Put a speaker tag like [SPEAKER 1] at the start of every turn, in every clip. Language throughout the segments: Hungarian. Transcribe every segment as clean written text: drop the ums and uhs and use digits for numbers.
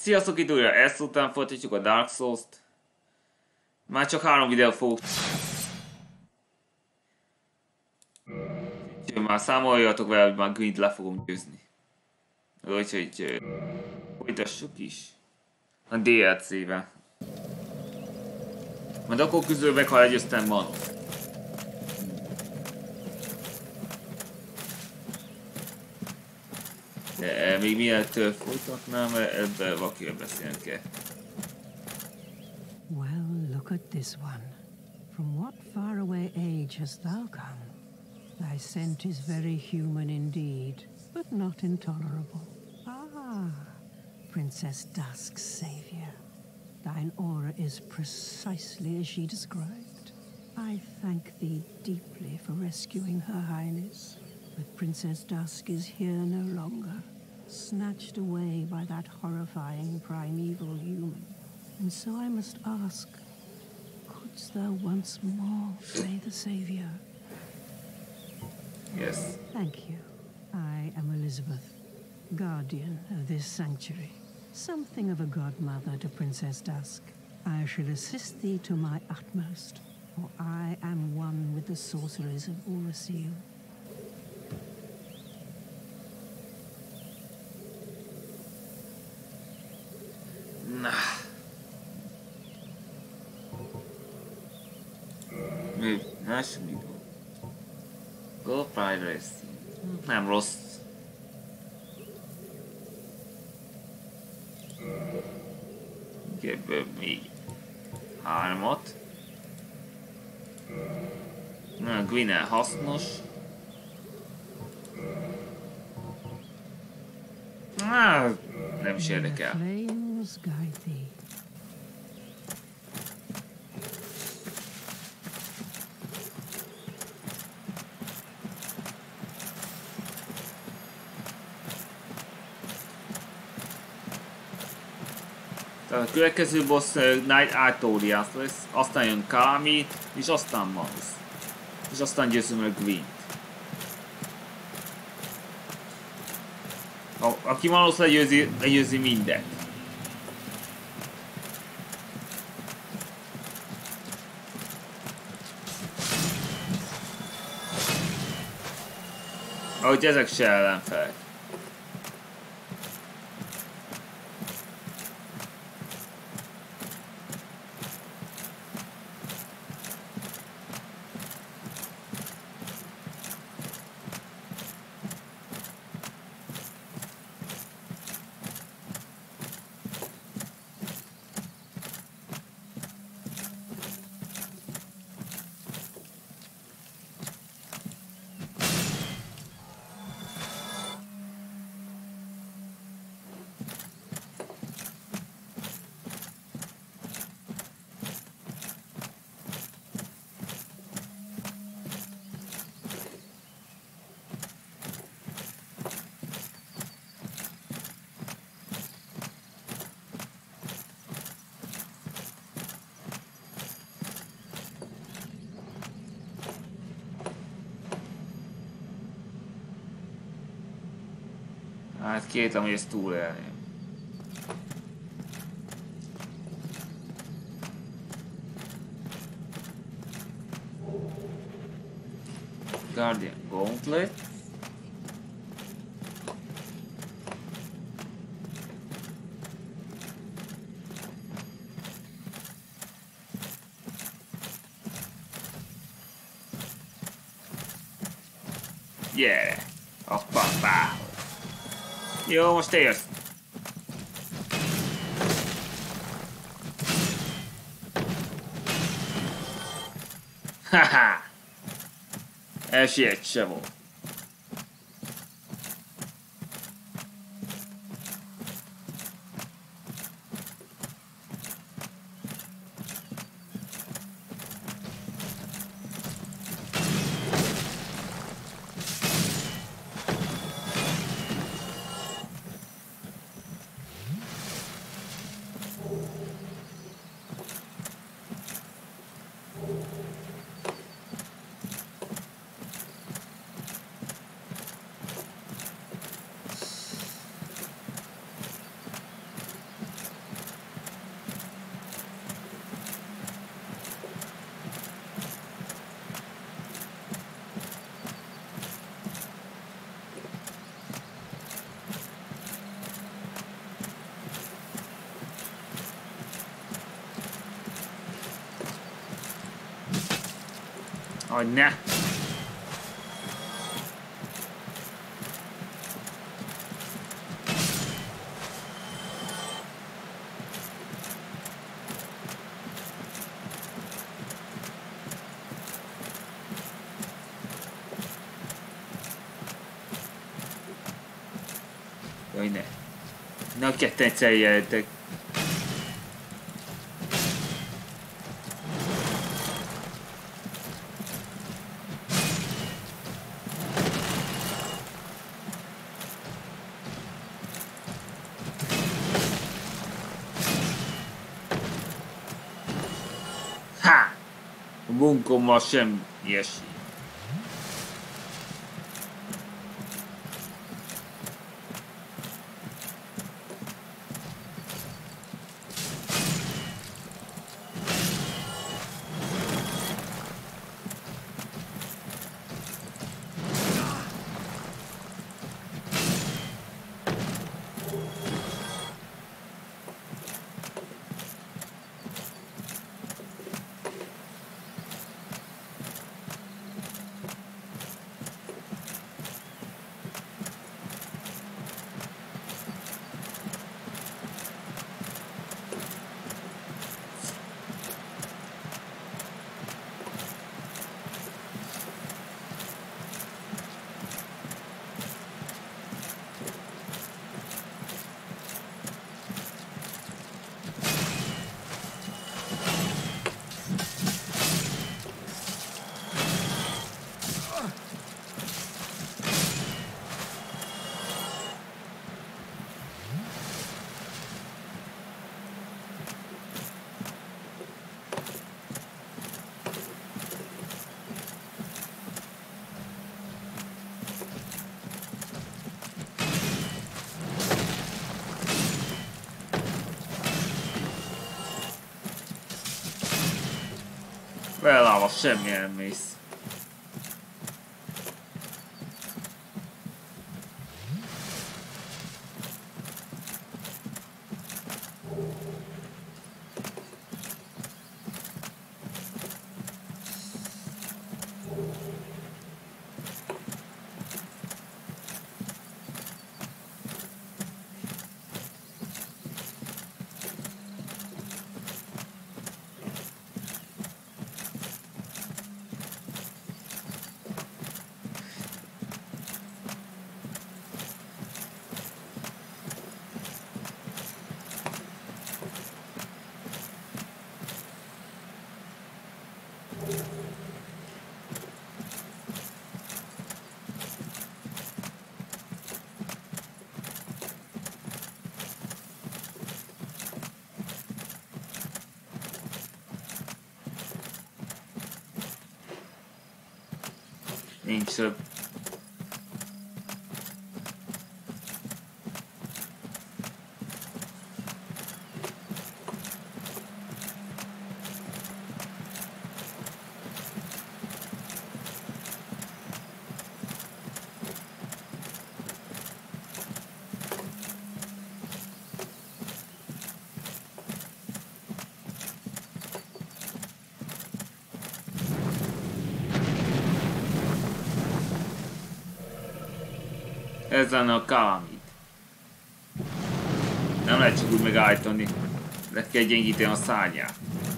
[SPEAKER 1] Sziasztok, itt újra ezt után folytatjuk a Dark Souls-t. Már csak 3 videót fogok. Úgyhogy már számoljatok vele, hogy már Gwent le fogom győzni. Úgyhogy folytassuk is a DLC-vel. Majd akkor küzdök meg, ha legyőztem Manot. De még mielőtt folytatnám, ebben vakivel beszélni kell.
[SPEAKER 2] Well, look at this one. From what faraway age hast thou come? Thy scent is very human indeed, but not intolerable. Ah, Princess Dusk's savior. Thine aura is precisely as she described. I thank thee deeply for rescuing Her Highness. But Princess Dusk is here no longer, snatched away by that horrifying primeval human. And so I must ask, couldst thou once more play the savior?
[SPEAKER 1] Yes.
[SPEAKER 2] Thank you. I am Elizabeth, guardian of this sanctuary. Something of a godmother to Princess Dusk. I shall assist thee to my utmost, for I am one with the sorceries of Oolacile.
[SPEAKER 1] Na. Mi? Másik mi van? Go Piracy. Nem rossz. Ebből még 3-at. Na, Gwynel hasznos. Nem is érdekel. Tehát a következő boss Knight Artorias lesz, aztán jön Kami, és aztán Manus. És aztán győzünk meg Gwent. Aki Manus legyőzi mindent. Ahogy ezek se ellenfelek. Hát kétlem, hogy ezt túlélném. Guardian Gauntlet. Gyere! A papához! Jó, most te jössz! Haha! Esélyed se volt. Hogy ne! Jaj, ne! Na, ketten egyszer jelentek. Ha! A munkommal sem ilyesmi. Belállva semmi elmész. Nincs több. Ez lenne a Kalamid. Nem lehet csak úgy megállítani. Le kell gyengíteni a szárnyát.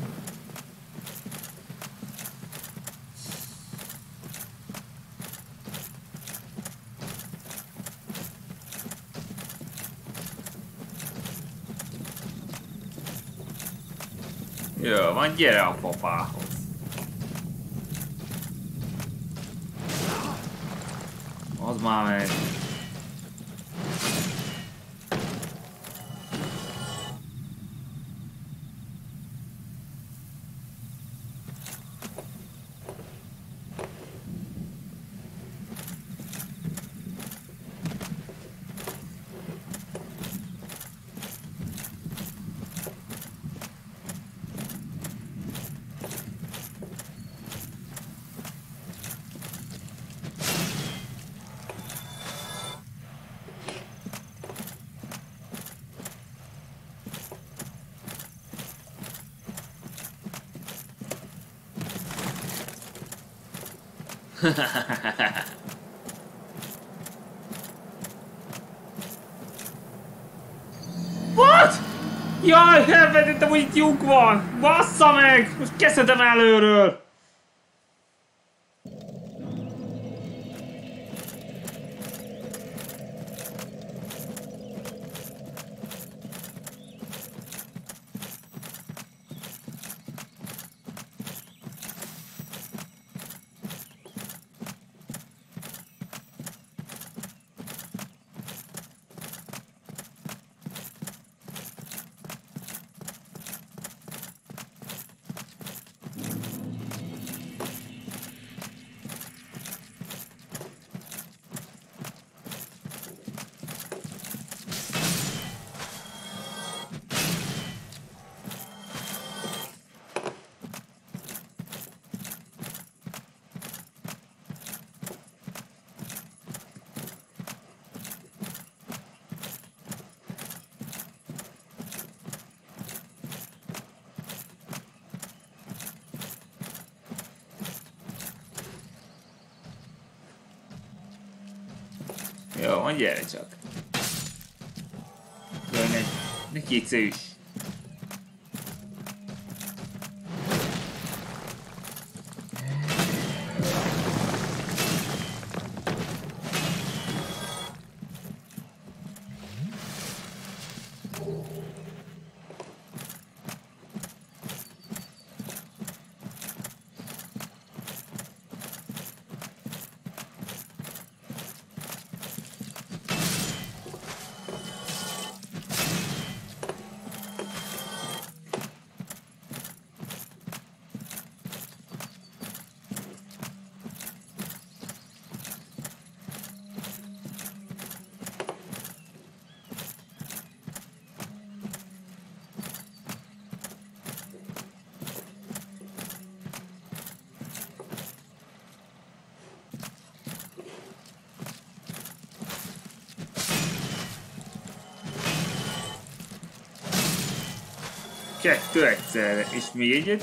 [SPEAKER 1] Jó, van, gyere a papához. Az már megy. What? Jaj, elvetettem, hogy itt lyuk van! Bassza meg! Most kezdhetem előről! Jó, van, gyere csak. Jaj, ne kétszer is. Kettő egyszerre, és még egyet.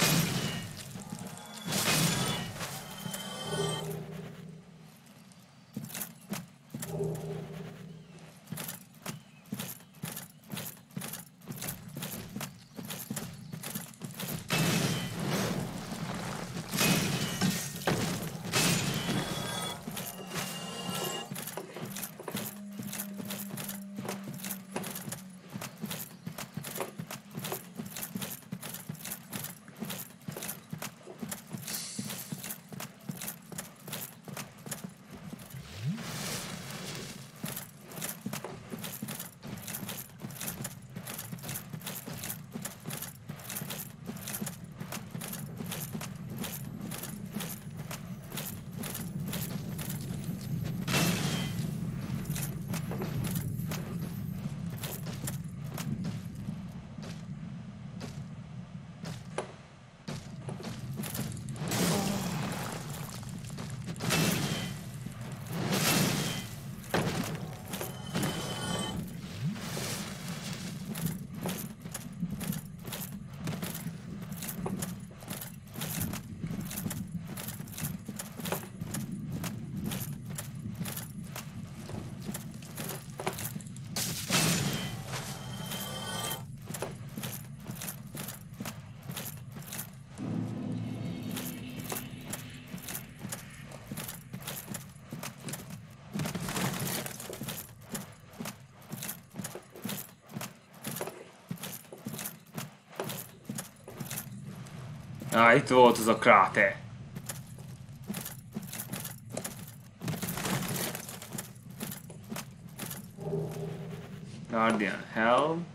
[SPEAKER 1] Itt volt az a kráter. Guardian Helm.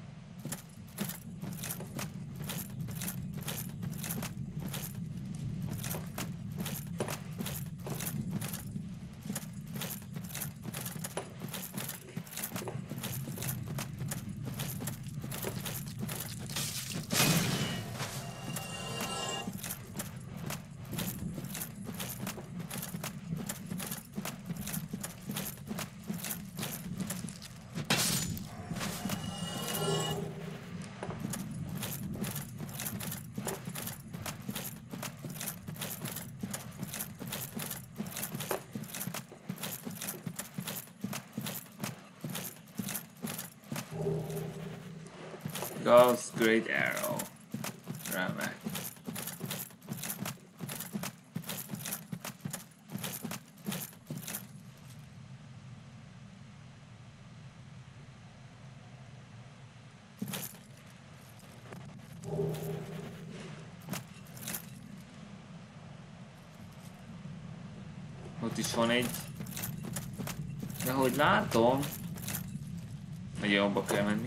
[SPEAKER 1] Gauss Great Arrow. Remek. Ott is van egy. De hogy látom, hogy jobba kell menni.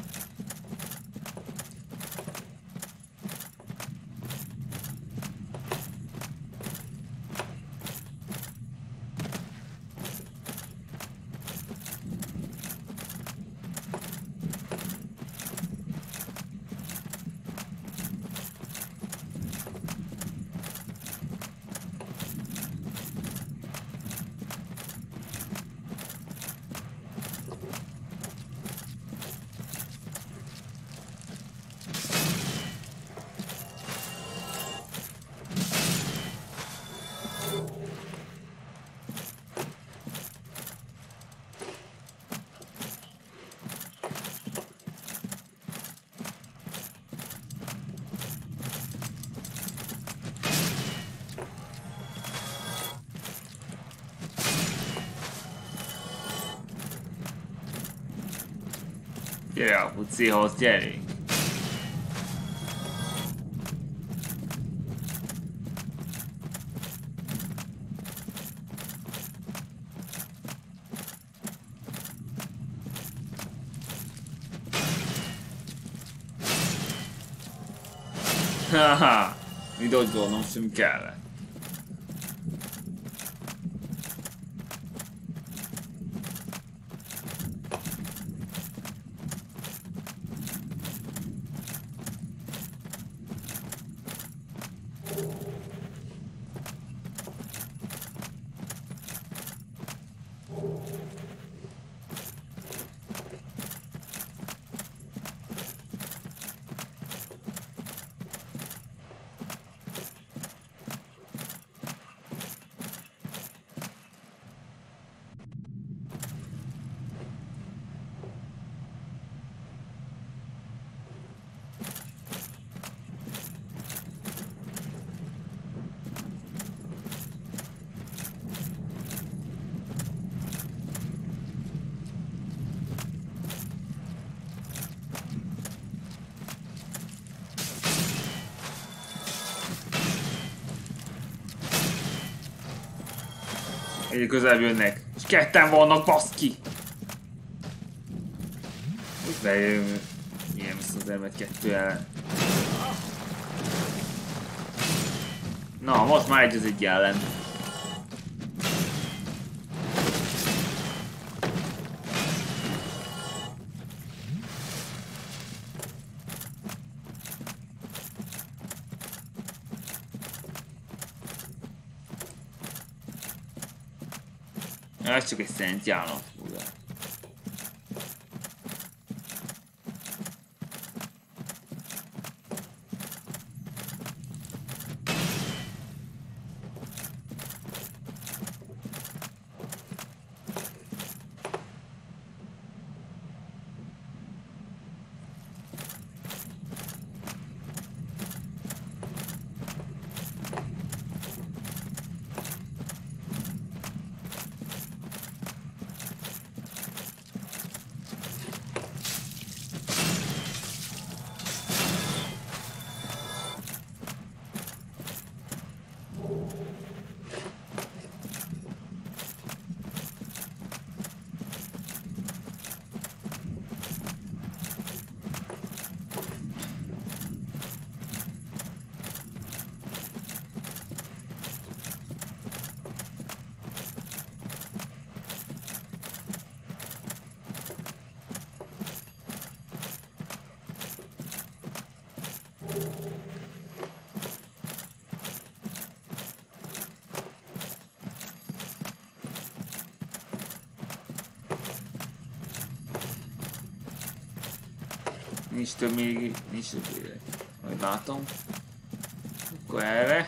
[SPEAKER 1] Gyere a pucihoz, gyerünk! Haha, mi dodgolnom sem kellett. Egyre közelebb jönnek, és ketten vannak, baszki! Úgy bejön, milyen vissza az elmet kettő ellen. Na, most már egy az egy ellen. Ez csak egy szent állat, ugye. Nincs több még, nincs több élek. Majd látom. Akkor erre.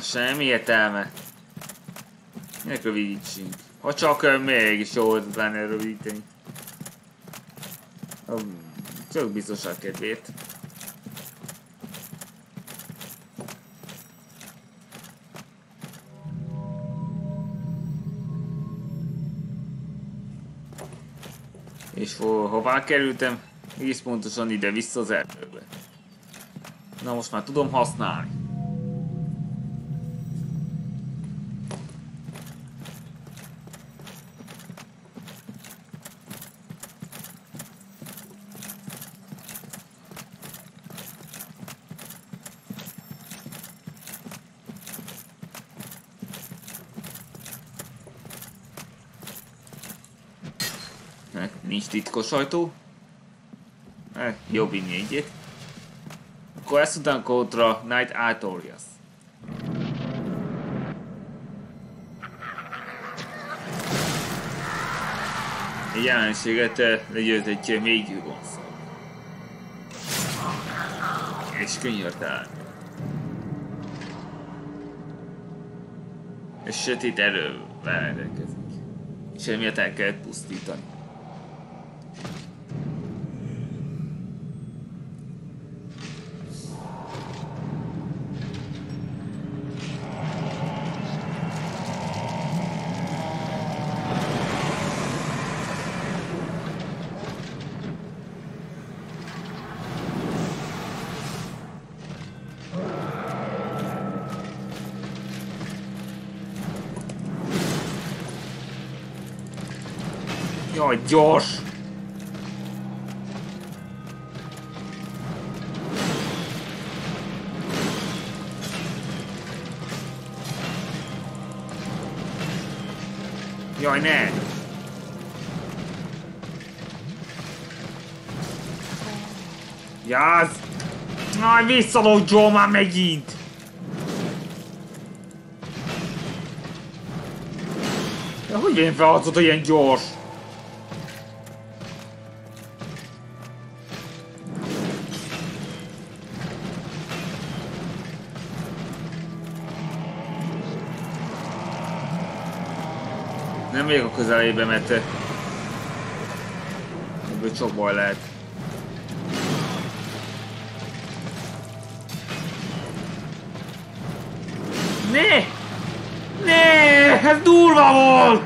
[SPEAKER 1] semmi értelme. Minek rövidítsünk? Ha csak mégis jó volt lenne rövidíteni. Csak biztonság kedvéért. És hová kerültem? Egész pontosan ide-vissza az erdőbe. Na most már tudom használni. Nincs titkos ajtó. Jobb vinni egyet. Akkor ezt után kontra Knight Artorias. Egy jelenséget legyőzött még gonoszal. És könyörtelen. És sötét erővel rendelkezik. És emiatt el kellett pusztítani. Jaj, gyors! Jaj, ne! Jász! Aj, visszalódjon már megint! De hogy én felhatszott, hogy ilyen gyors? Nem vagyok a közelébe, mert ebből sok baj lehet. Ne! Ne! Ez durva volt!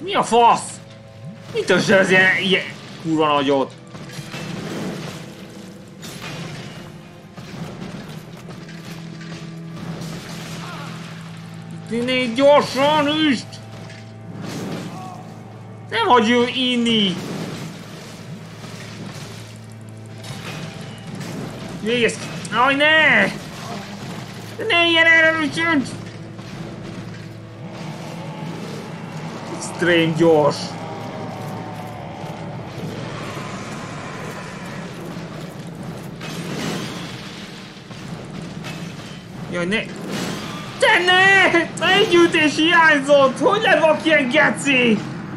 [SPEAKER 1] Mi a fasz? Mit össe az ilyen kurva nagyot? Tényleg gyorsan üst! Nem hagyj inni! Végez! Aj, ne! Ne ilyen erősönt! Extrém gyors! Jaj, ne! Te ne! Egy ütés hiányzott! Hogy lehet valaki ilyen geci?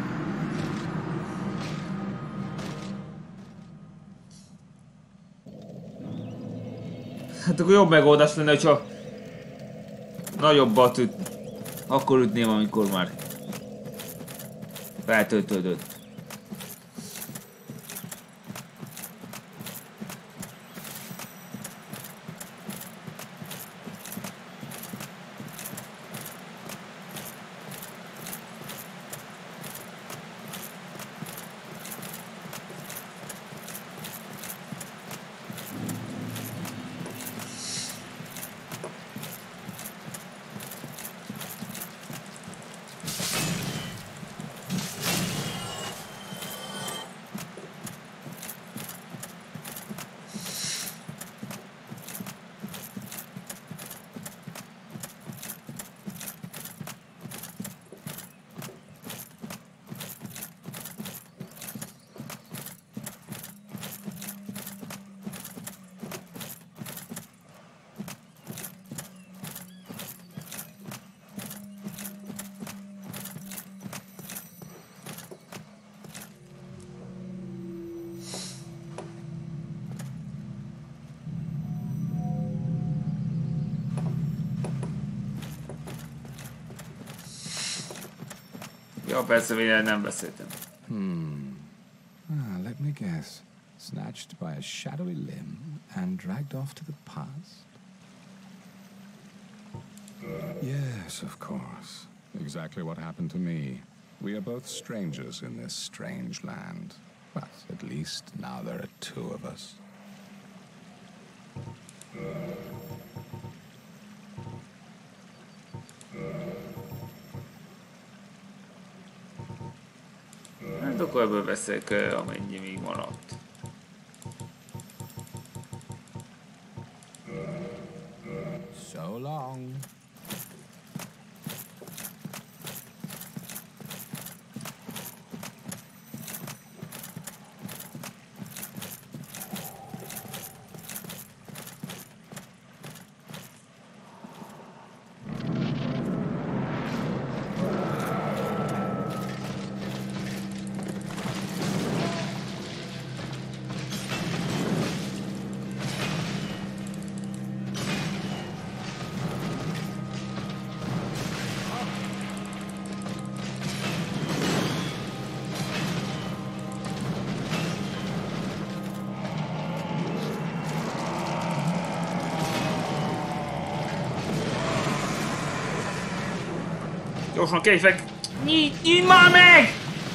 [SPEAKER 1] Hát akkor jobb megoldás lenne, hogyha nagyobbat akkor ütném, amikor már feltöltődött. Ja, persze, mivel nem beszéltem.
[SPEAKER 3] Let me guess. Snatched by a shadowy limb and dragged off to the past? Yes, of course. Exactly what happened to me. We are both strangers in this strange land. But at least now there are two of us.
[SPEAKER 1] Hát akkor ebből veszek amennyi még maradt.
[SPEAKER 3] So long.
[SPEAKER 1] Gyorsan kejfek! Nyitd már meg!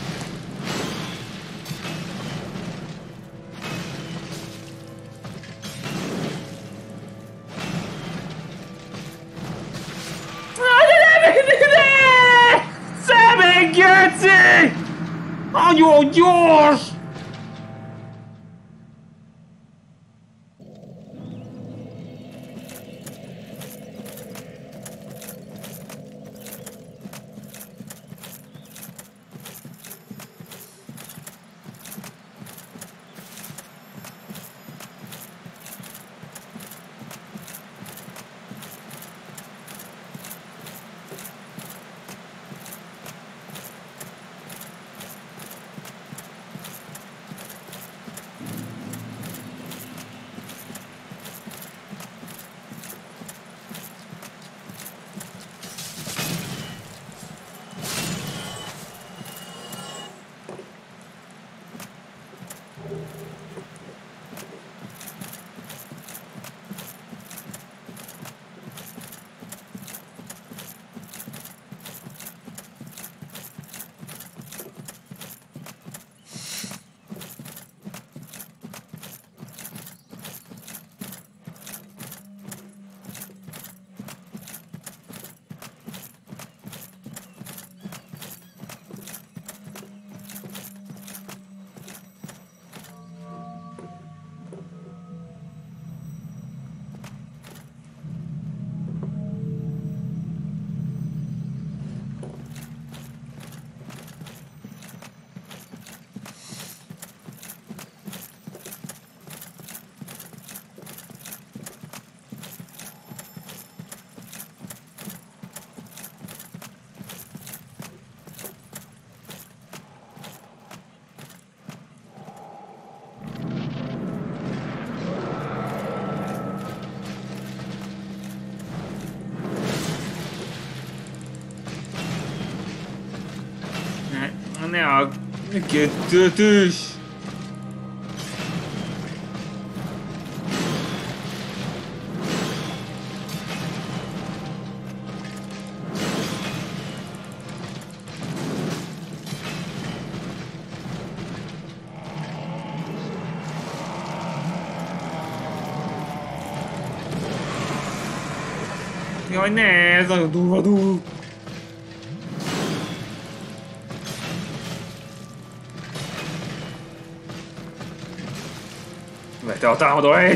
[SPEAKER 1] Szemek, geci! Nagyon gyors! Ne a kettőt is! Jaj, ne, ez nagyon durva dolog. Vette a támadó egy!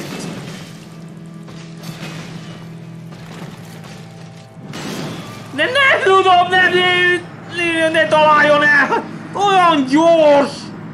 [SPEAKER 1] Nem tudom, ne találjon el! Olyan gyors!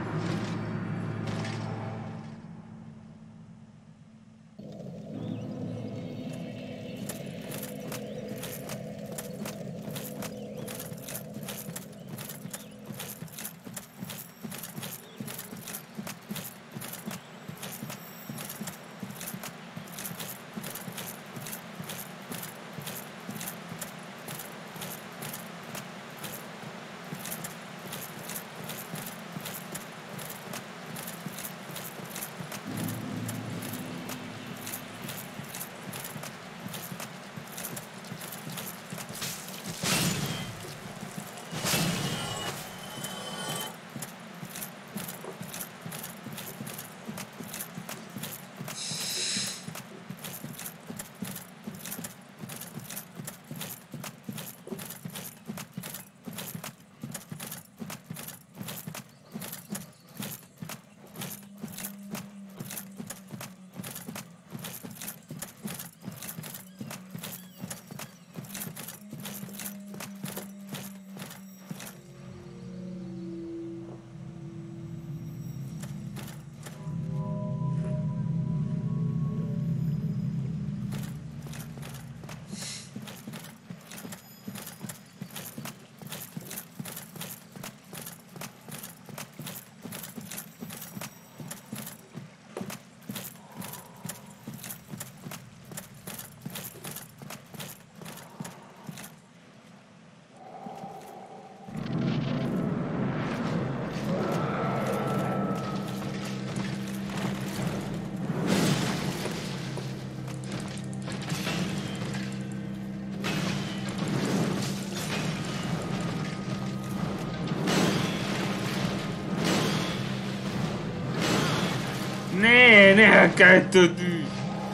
[SPEAKER 1] Ne kettőt is!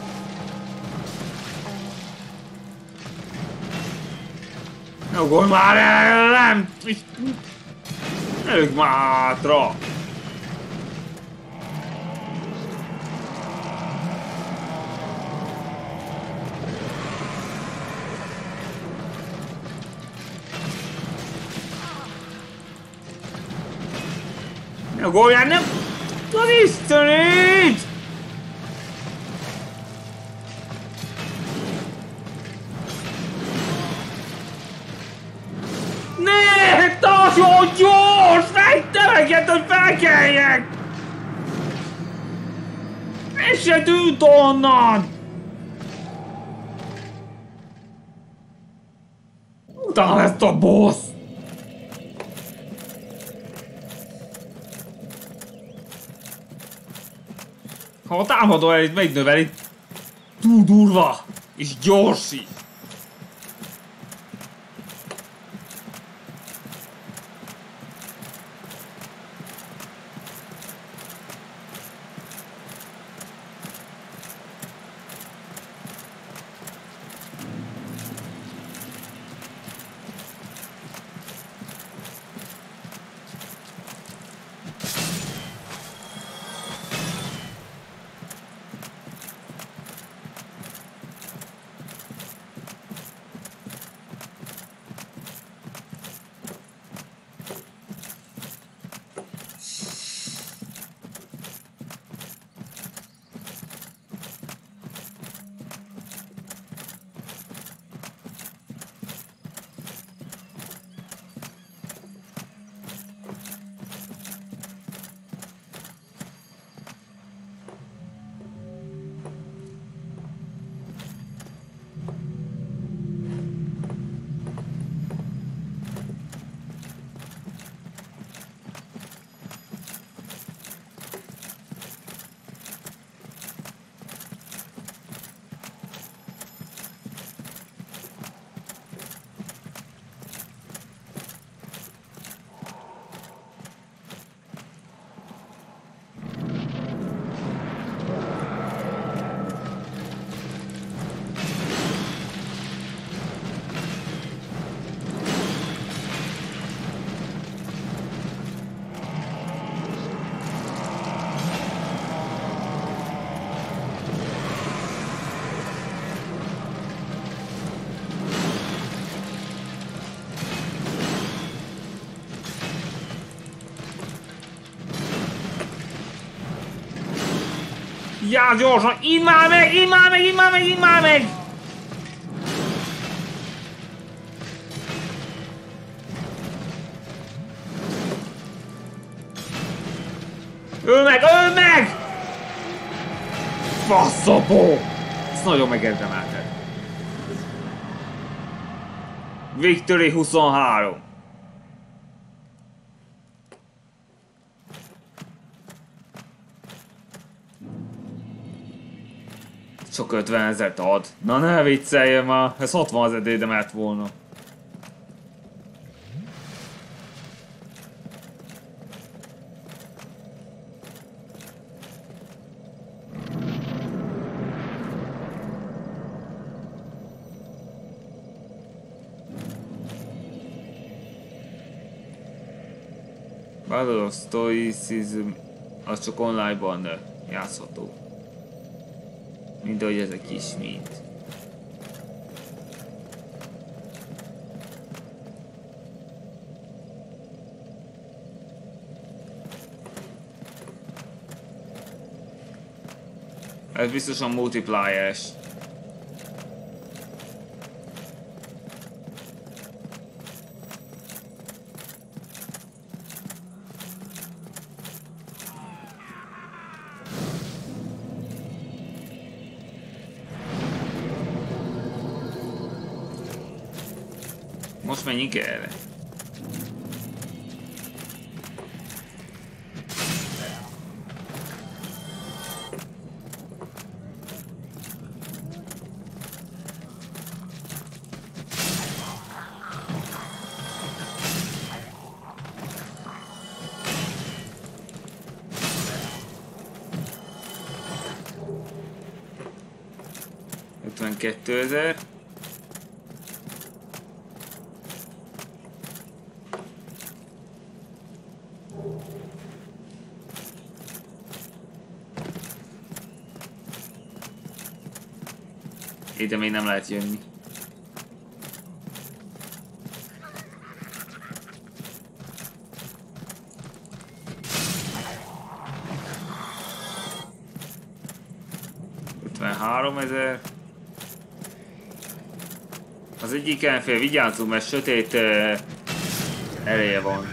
[SPEAKER 1] Nyugodj már el, nem! Előbb már hátra! Nyugodjál, nem! Az Istenét! Ne! Nagyon gyors! Fejtemeget, hogy felkeljek! Ez se tűnt onnan! Utána ezt a boss! Ha a támadó elit megnöveli, túl durva és gyorsít. Já, gyorsan! Idd már meg! Idd már meg! Idd már meg! Idd már meg! Öld meg! Öld meg! Faszapó! Ezt nagyon megérdemelted. Victory 23. Csak 50 000 ad. Na ne vicceljen már, ez 60 000 érdemelt volna. Battle of Stoicism az csak online-ban játszható. Mint ahogy ezek is mind. Ez biztosan multiplayeres. Most menjünk erre. $52 000. Ide még nem lehet jönni. $53 000. Az egyik ellenfél vigyázzunk, mert sötét ereje van.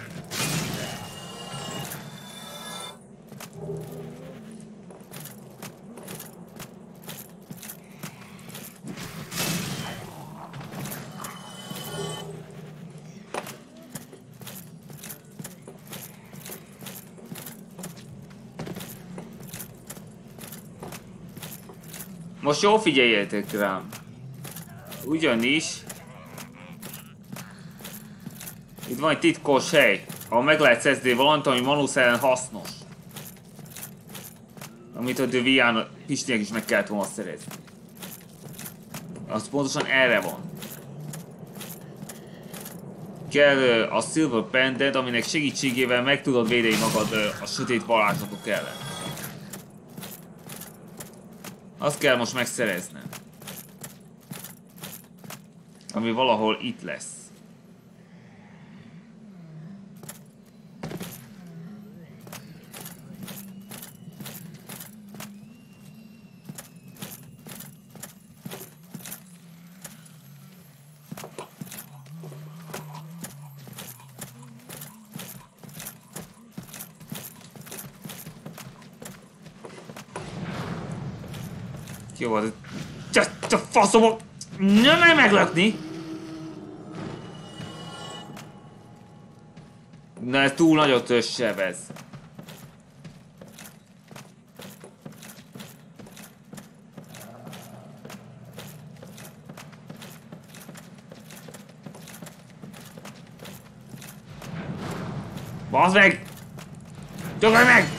[SPEAKER 1] Most jól figyeljetek rám. Ugyanis itt van egy titkos hely, ahol meg lehet szerzni valamit, ami Manus ellen hasznos. Amit a Deviant Pistinek is meg kellett volna szerezni. Az pontosan erre van. Kell a Silver Pendant, aminek segítségével meg tudod védeni magad a sötét varázslatok ellen. Azt kell most megszereznem. Ami valahol itt lesz. Jó, az... Csak faszom! Nem mer meglökni! Na, ez túl nagyot sebez. Bazd meg! Csökölj meg!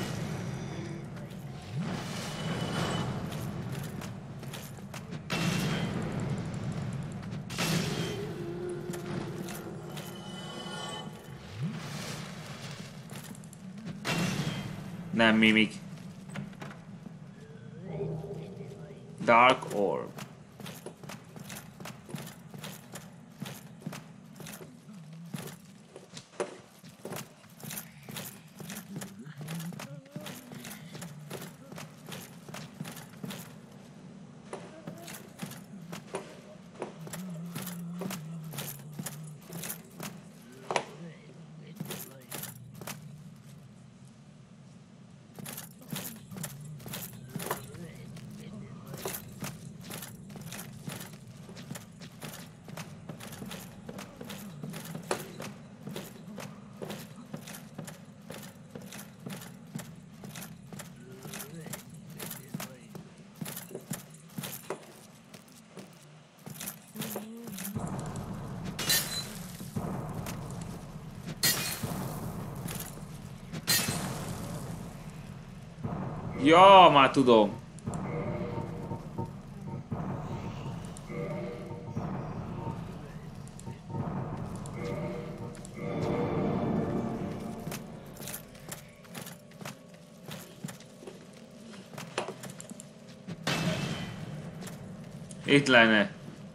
[SPEAKER 1] Nem mimik. Dark Orb. Ja, már tudom. Itt lenne.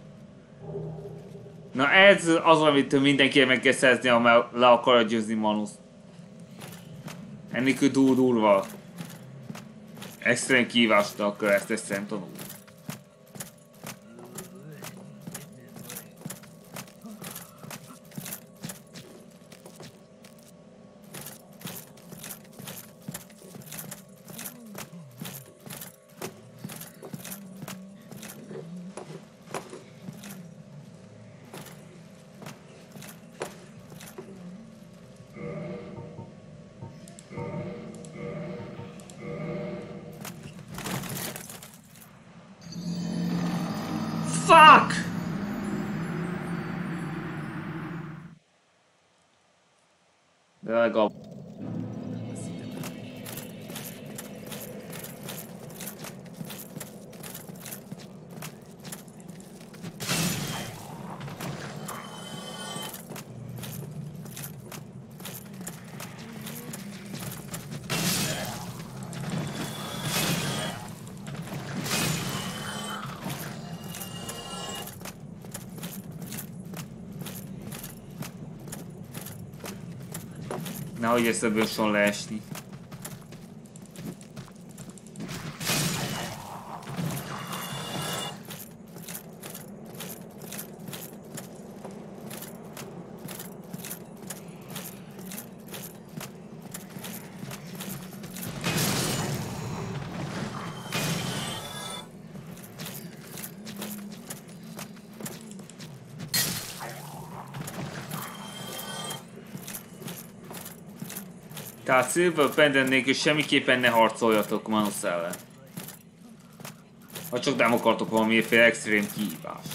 [SPEAKER 1] Na ez az, amit mindenki meg kell szerzni, ha le akarja győzni Manuszt. Ennél túl durva. Extrém kihívásnak ezt egyszerűen tanul. Fuck! De legalább... Nehogy eszedbe jusson leesni. Tehát Silver Pendant nélkül semmiképpen ne harcoljatok Manus ellen. Ha csak nem akartok valamiféle extrém kihívást.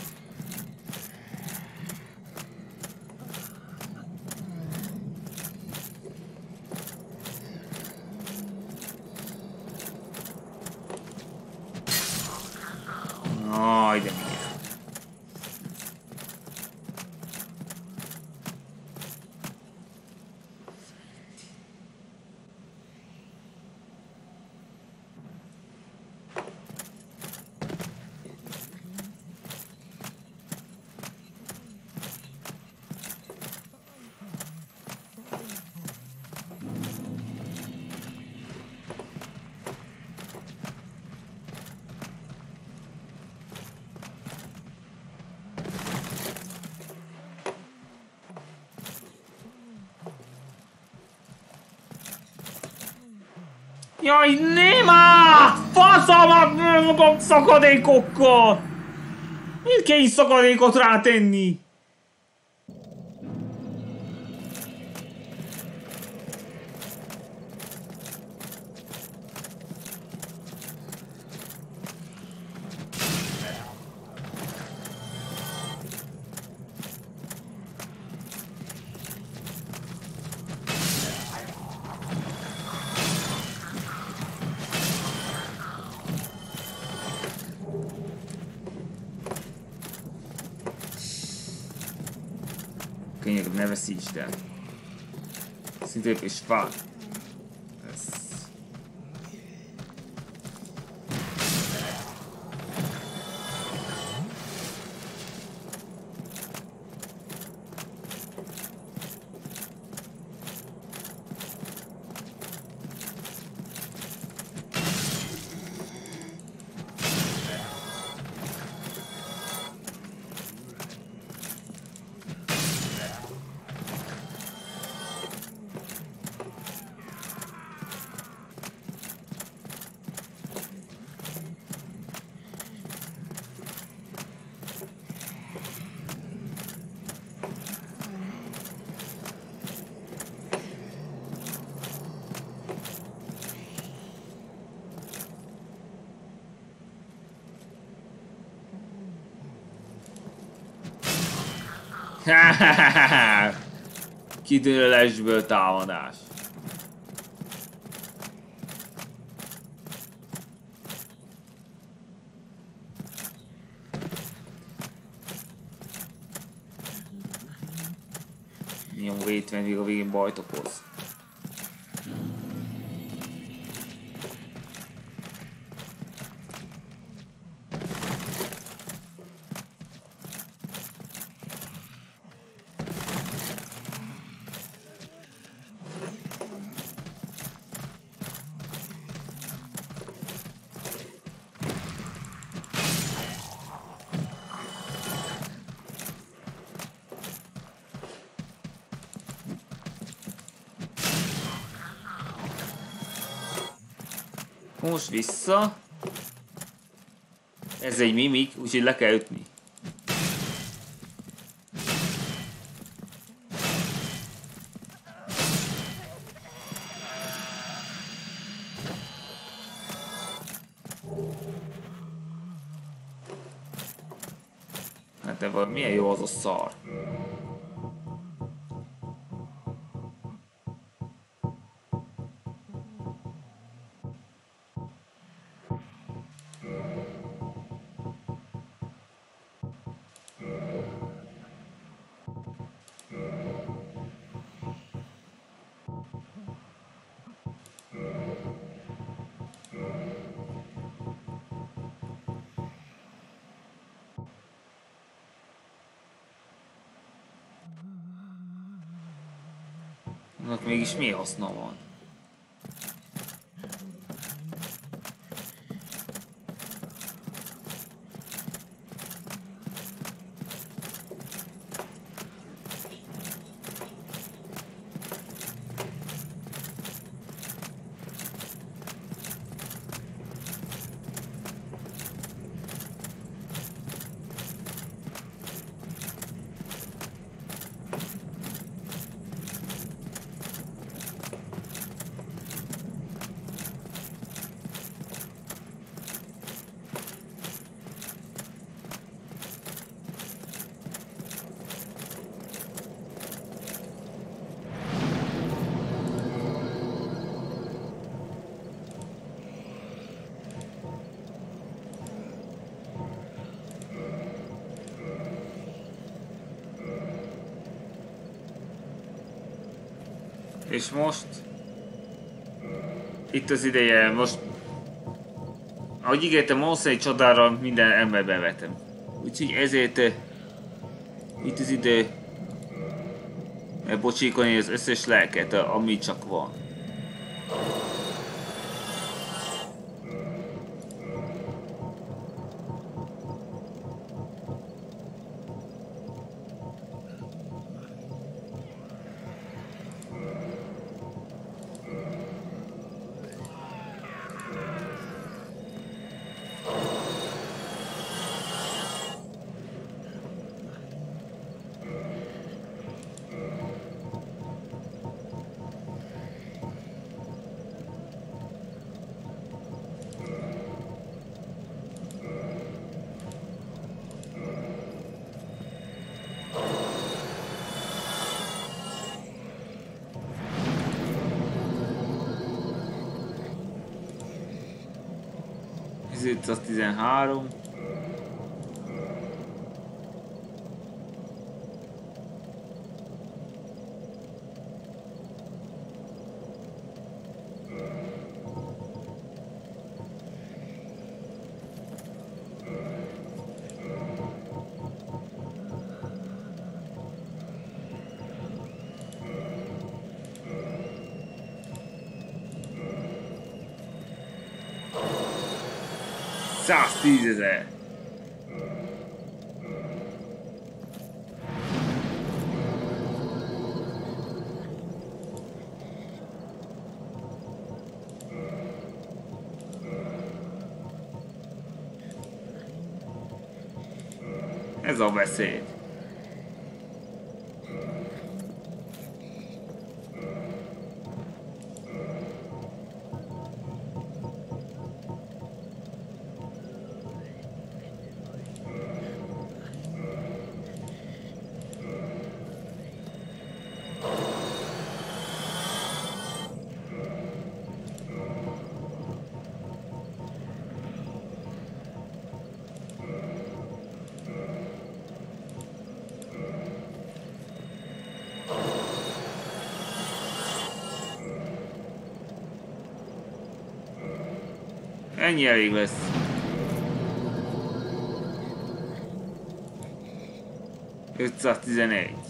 [SPEAKER 1] Aj, de miért? Jaj, nem már! Faszamat magam szakadékokkal! Miért kell így szakadékot rátenni? Könyörgöm, ne veszítsd el. Szintén is fán. Ez... Kidőlésből támadás. Nyom vétven, míg a végén bajt okoz. Most vissza. Ez egy mimik, úgyhogy le kell ütni. Hát de milyen jó az a szar. Annak mégis mi haszna van? És most itt az ideje, most ahogy ígértem, monszteri csodára minden emberbe vetem. Úgyhogy ezért itt az idő bocsékolni az összes lelket, ami csak van. Ez az 13. $110,000. Ez a beszéd. ennyi elég lesz. $511.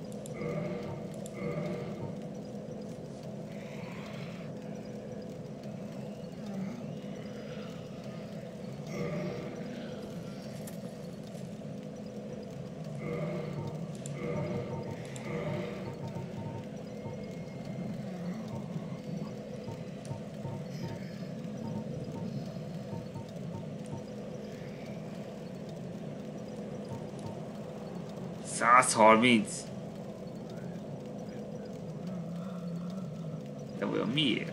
[SPEAKER 1] $130. De vajon miért?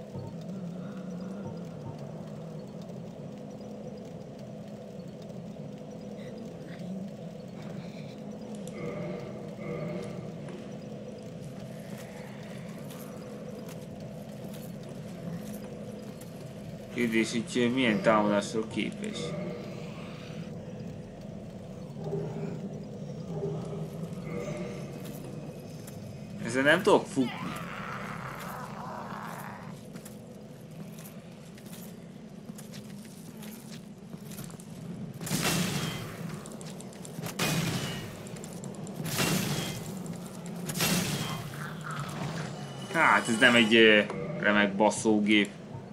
[SPEAKER 1] Kérdés, hogy milyen támadásról képes. Ezzel nem tudok futni. Hát ez nem egy remek basszógép.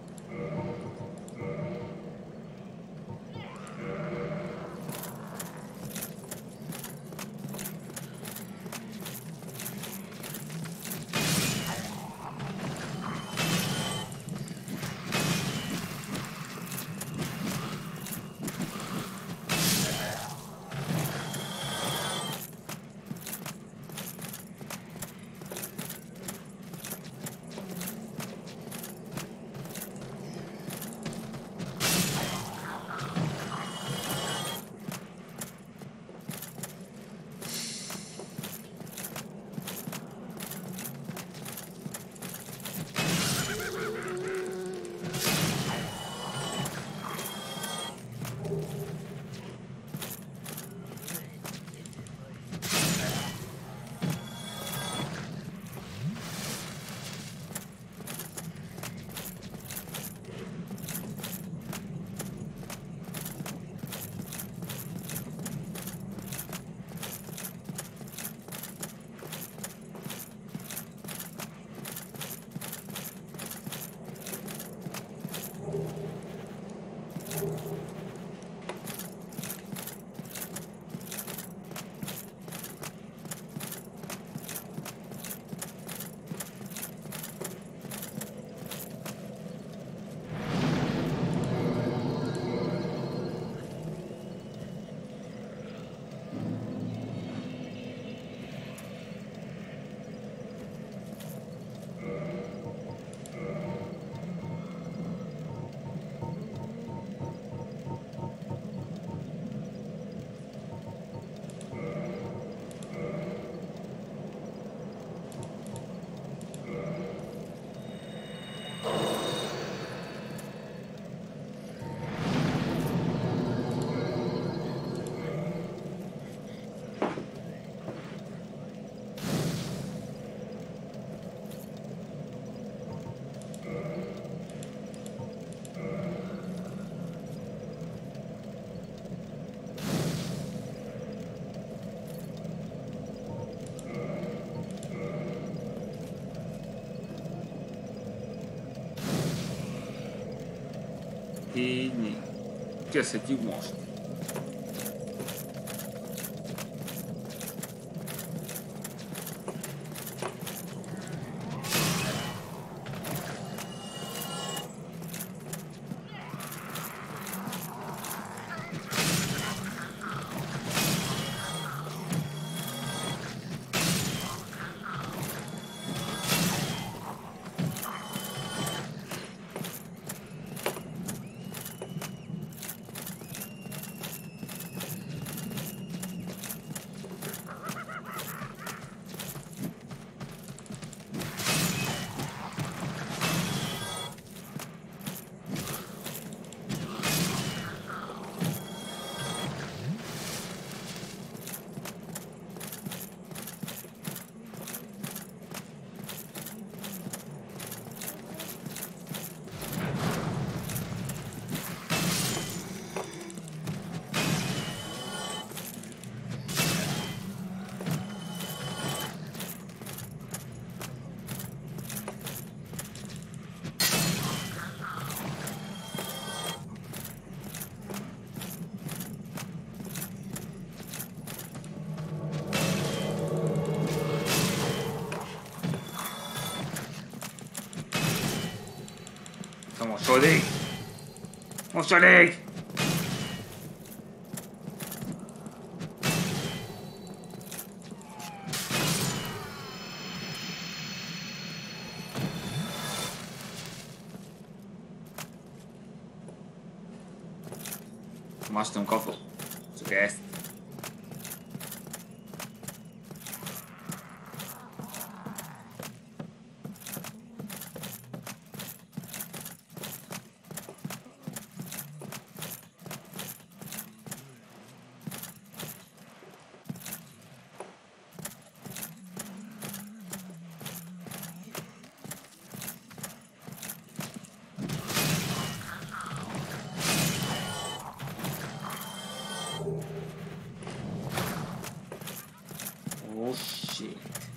[SPEAKER 1] Így kezdhetjük most. Mosodik! Mosodik! Más nem kapok. Csak ezt. Oh shit.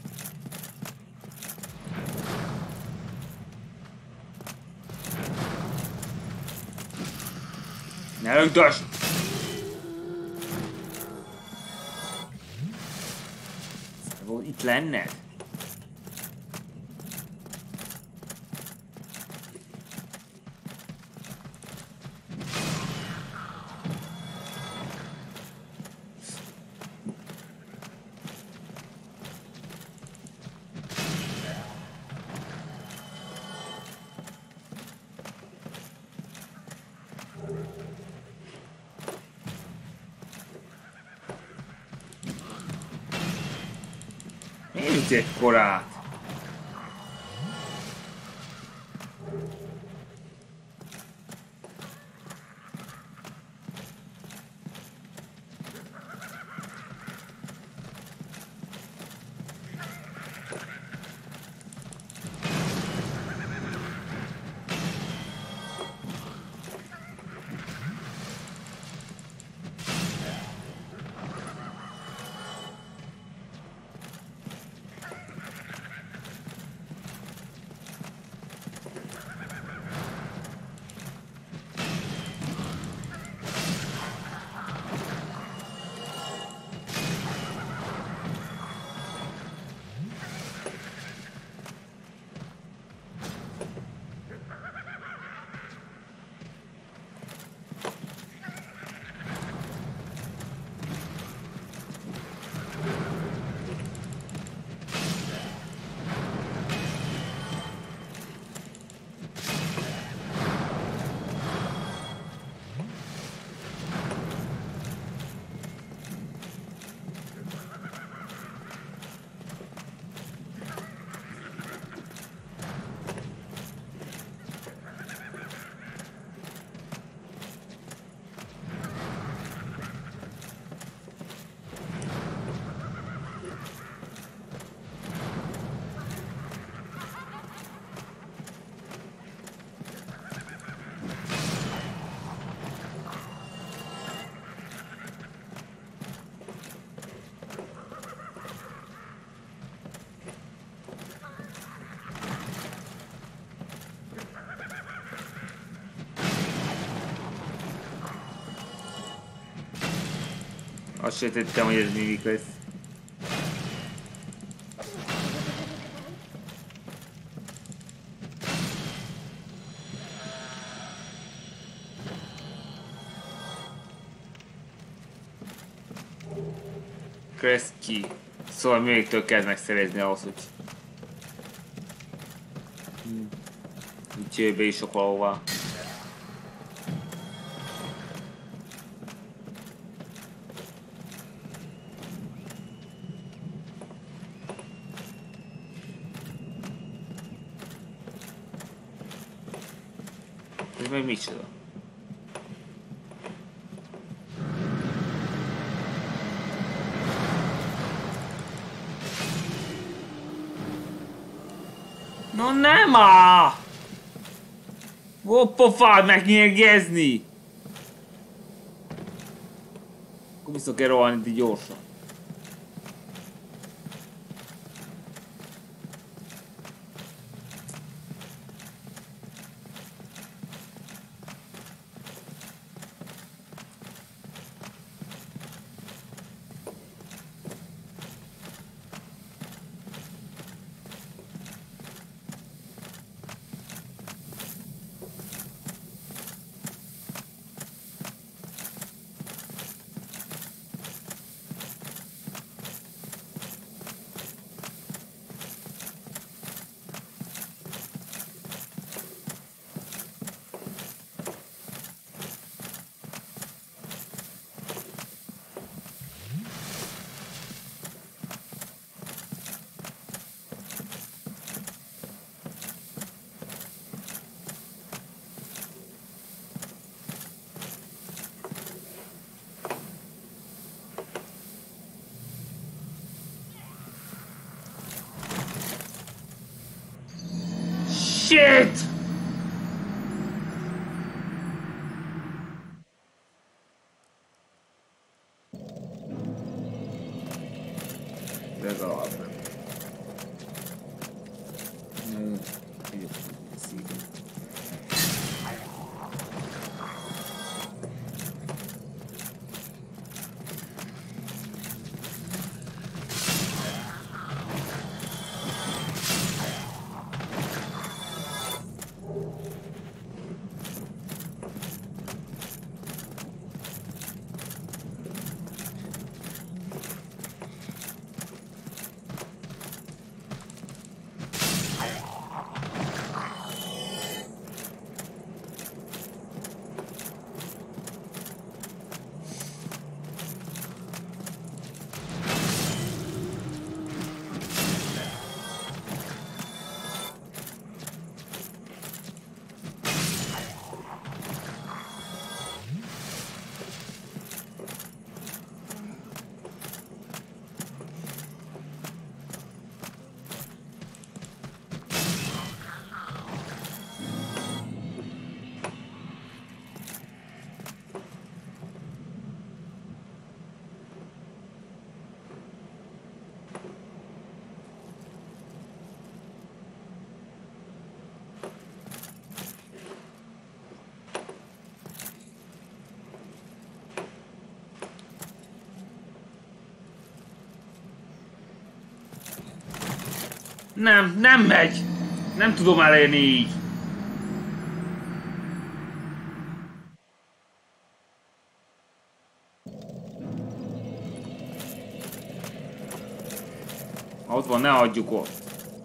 [SPEAKER 1] Ne ögdös! Itt lenned? Miért ekkorát? Azt se tettem, hogy ez mindig lesz. Kreszki. Szóval még több kell megszerezni ahhoz, hogy... Úgyhogy be is sok valahova. Ez meg micsoda? No nem á! Pofád megnyergezni! Akkor vissza kell rohanni itt gyorsan. Shit! Legalább nem. Nem megy! Nem tudom elérni így. Ott van, ne hagyjuk ott.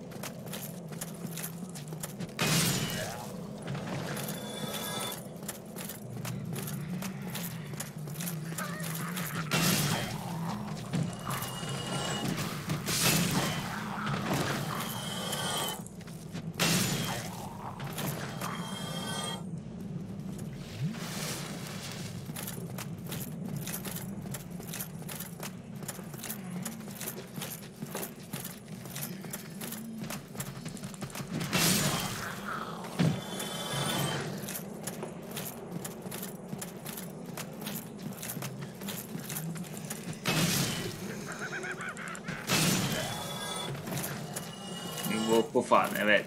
[SPEAKER 1] Pofán neved.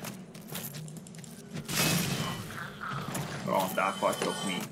[SPEAKER 1] Randák vagytok mind.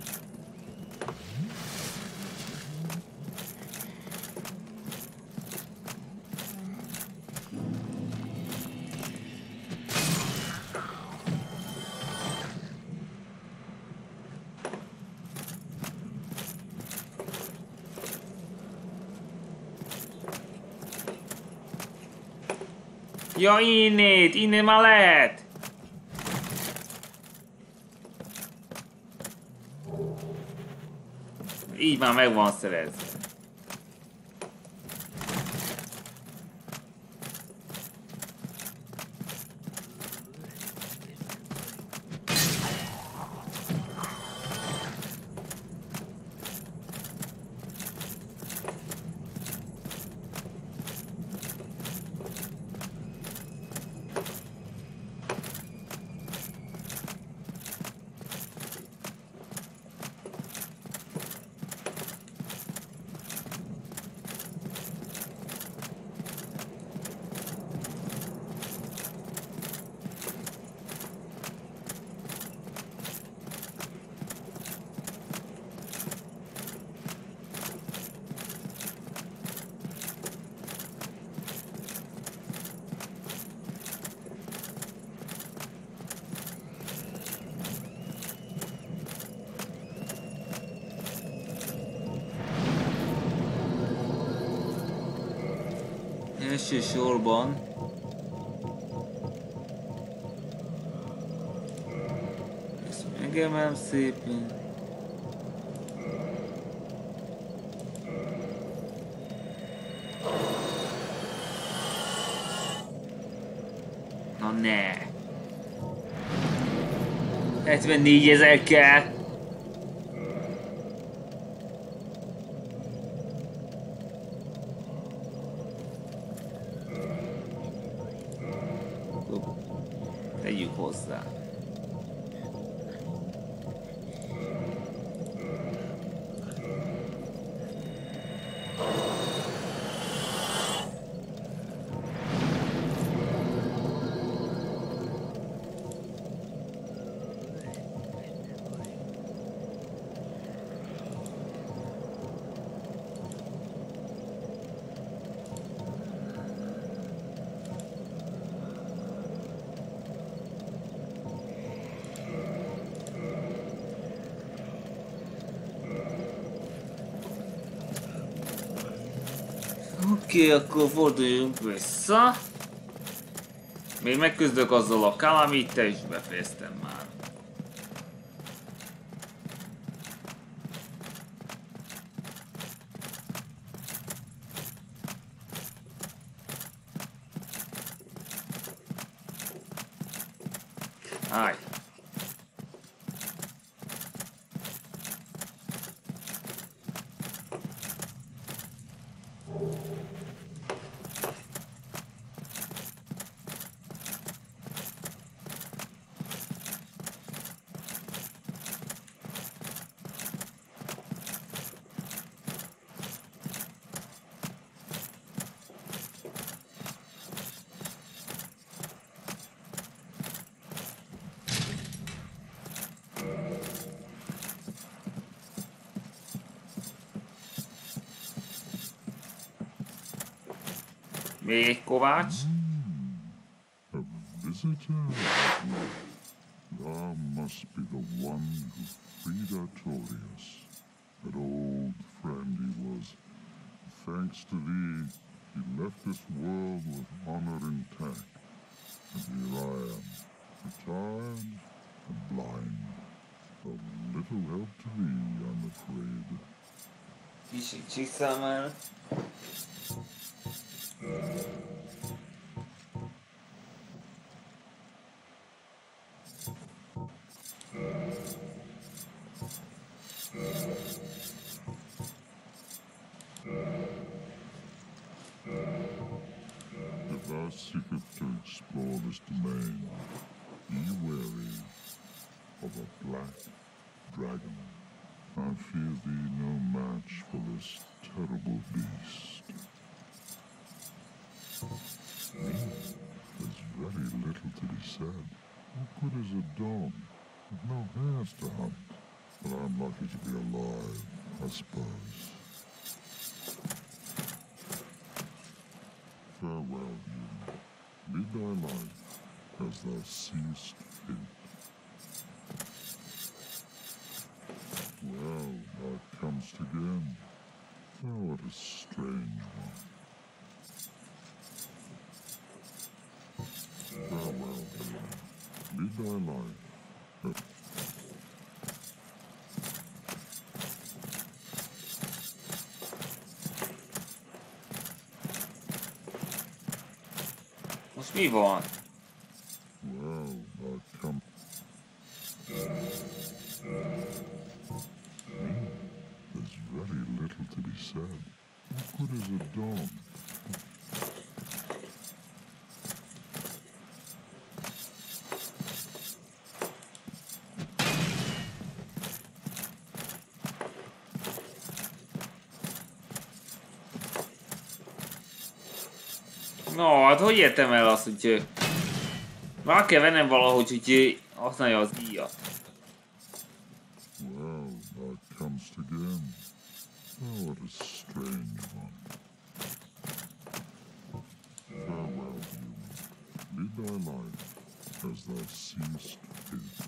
[SPEAKER 1] Ja, innen már lehet! Így már meg van szerezve. Elsősorban ezt megemelem szépen. Na ne! 74 000 kell! tegyük hozzá. Oké, akkor forduljunk vissza. Még megküzdök azzal a Calamite is befejeztem már. Állj! Még egy kovács.
[SPEAKER 4] A visitor? Thou must be the one who freed Artorias. An old friend he was. Thanks to thee, he left this world with honor intact. And here I am, retired and blind. Of little help to thee, I'm afraid.
[SPEAKER 1] Kicsit csiszám el.
[SPEAKER 4] If thou seekest to explore this domain, be wary of a black dragon. I fear thee no match for this terrible beast. There's very little to be said. What good is a dog with no hairs to hunt? But I'm lucky to be alive, I suppose. Farewell, human. Lead thy life as thou seest fit. Well, thou comest again. Oh, what a strange one. Farewell, human. Lead thy life.
[SPEAKER 1] Most mi van?
[SPEAKER 4] Well, thou come. There's very little to be said. What good is a dog?
[SPEAKER 1] No, hát hogy értem el azt, hogy már kell vennem valahogy, hogy használja az íjat.
[SPEAKER 4] Well, thou comest again. Oh, what a strange one. Farewell, human. Lead thy life as thou seest fit.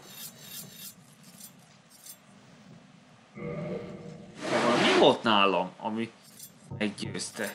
[SPEAKER 1] Mi volt nálam, ami meggyőzte?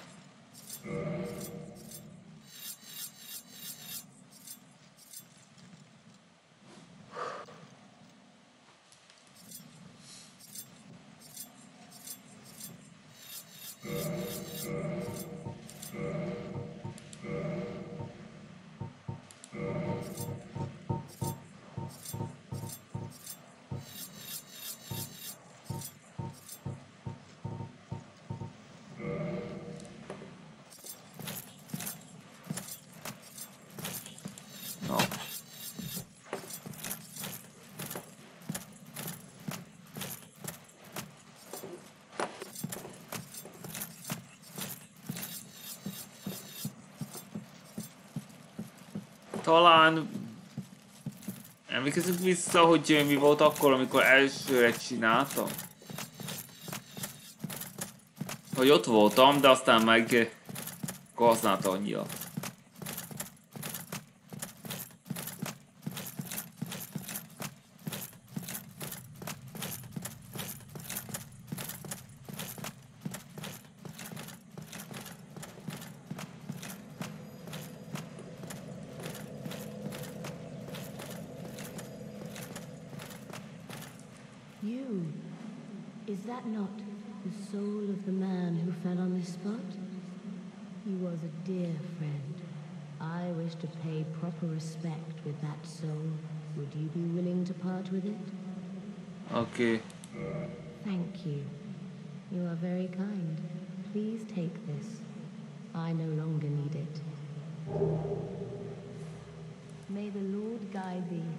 [SPEAKER 1] Talán emlékezünk vissza, hogy mi volt akkor, amikor elsőre csináltam? Hogy ott voltam, de aztán meg használta annyira.
[SPEAKER 5] You, is that not the soul of the man who fell on this spot? He was a dear friend. I wish to pay proper respect with that soul. Would you be willing to part with it?
[SPEAKER 1] Okay.
[SPEAKER 5] Thank you. You are very kind. Please take this. I no longer need it. May the Lord guide thee.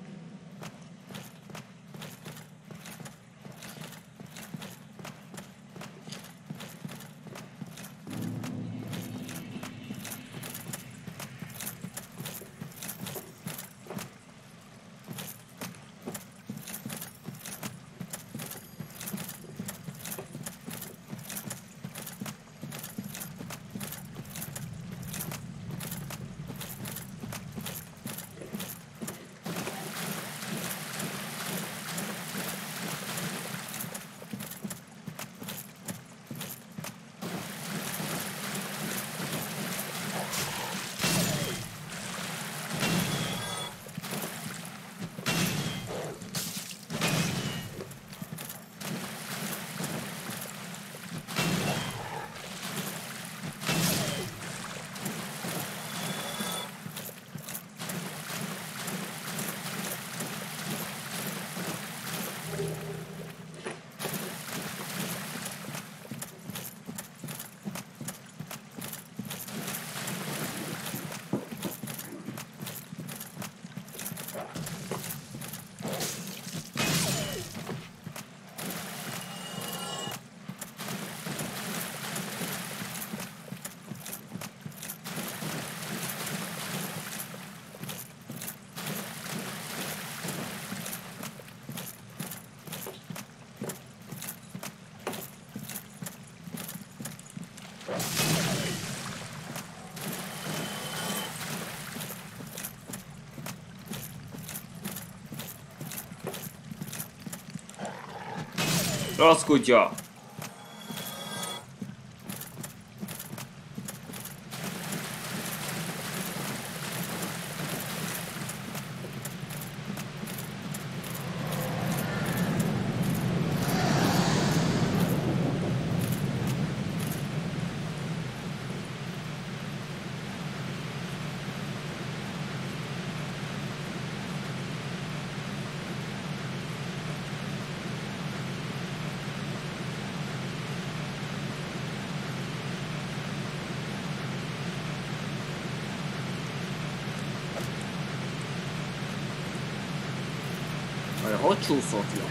[SPEAKER 1] Rossz kutya! Vagy hogy csúszott le?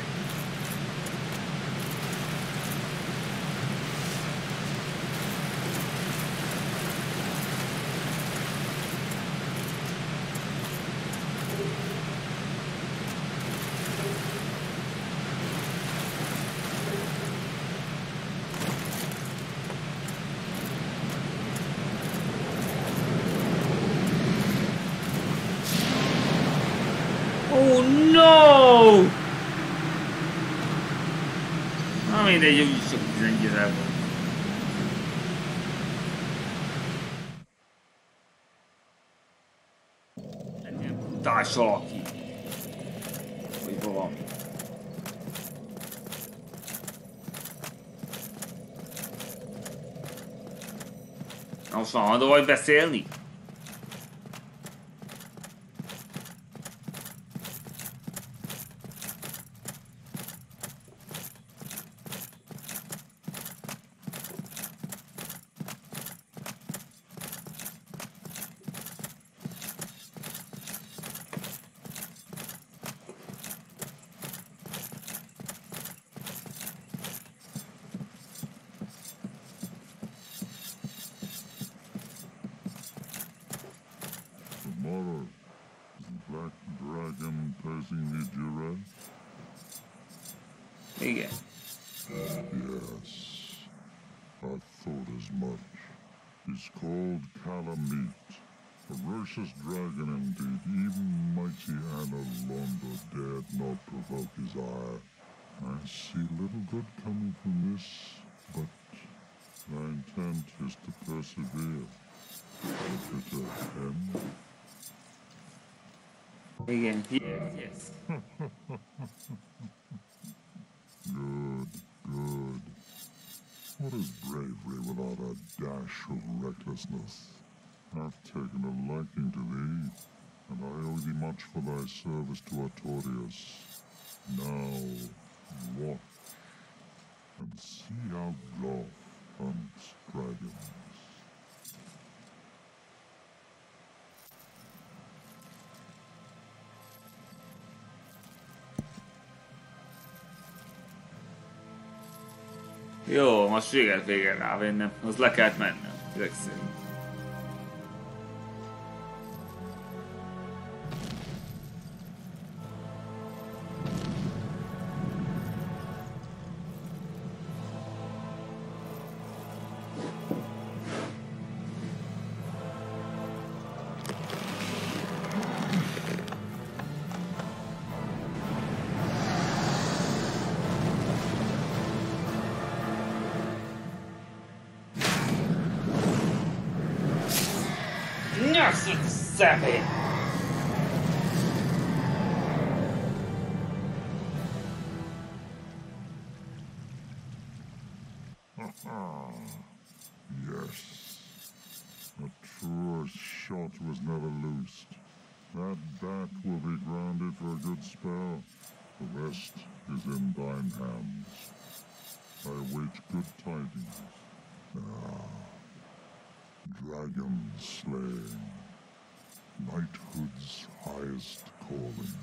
[SPEAKER 1] Oh no! Na mindegy, úgyis csak 11 000 volt. Egy ilyen brutás alaki. Vagy valami. Na most már hajlandó vagy beszélni?
[SPEAKER 4] Mother, is the black dragon posing me duress?
[SPEAKER 1] Igen.
[SPEAKER 4] Yes, I thought as much. He's called Calamite. Ferocious dragon indeed. Even mighty Anna Londa dared not provoke his ire. I see little good coming from this, but my intent is to persevere. Look at him.
[SPEAKER 1] Igen, yes.
[SPEAKER 4] Good, good. What is bravery without a dash of recklessness? I've taken a liking to thee, and I owe thee much for thy service to Artorias. Now, watch, and see how Golf hunts dragons.
[SPEAKER 1] Jó, most sikerült végre rávennem. Az le kellett mennem. Ezek szerint. Nyaszít szemét!
[SPEAKER 4] Yes. A truer shot was never loosed. That bat will be grounded for a good spell. The rest is in thine hands. I await good tidings. Dragon slaying. Knighthood's highest calling.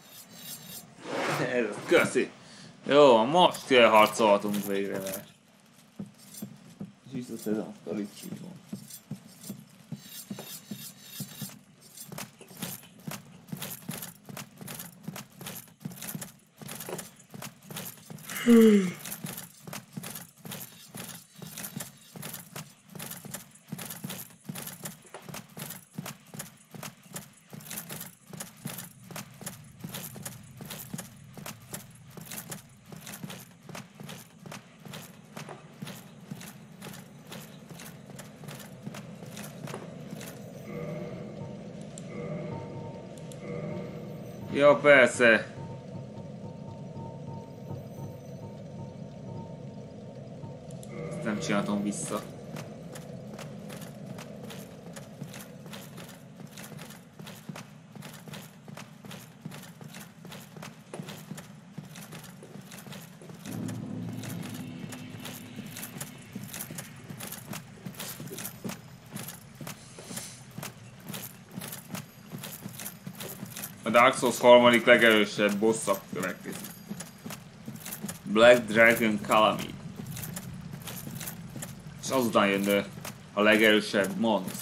[SPEAKER 1] Ez köszi! Jó, most harcolhatunk végre vele. Visszaszedem a kalicsikon. Jó, persze. Ezt nem csináltam vissza. A Dark Souls harmadik legerősebb bosszak következik. Black Dragon Calamite. És azután jön a legerősebb monsz.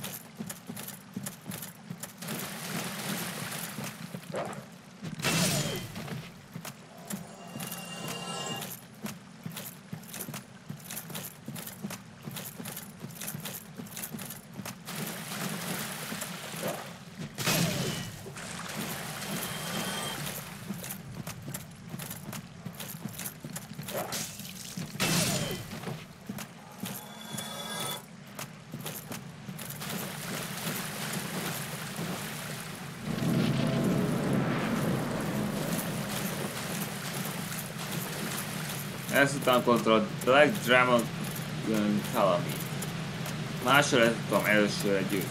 [SPEAKER 1] Ezután kontra a Black Dragon Calamite. Másra le tudtam elsőre győzni.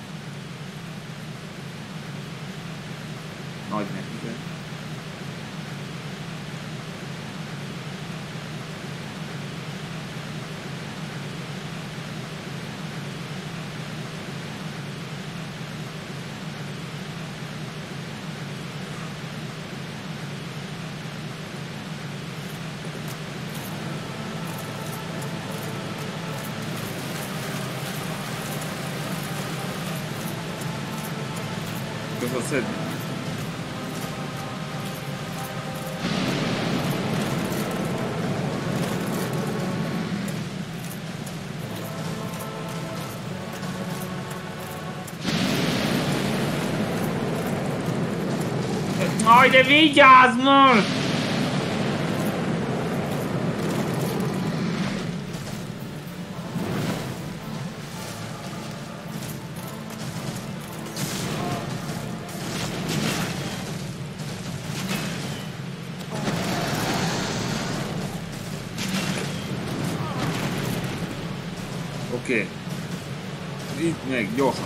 [SPEAKER 1] Nagy nehéz. Köszönöm szépen. Aj, de vigyázz most! Oké. Itt meg gyorsan.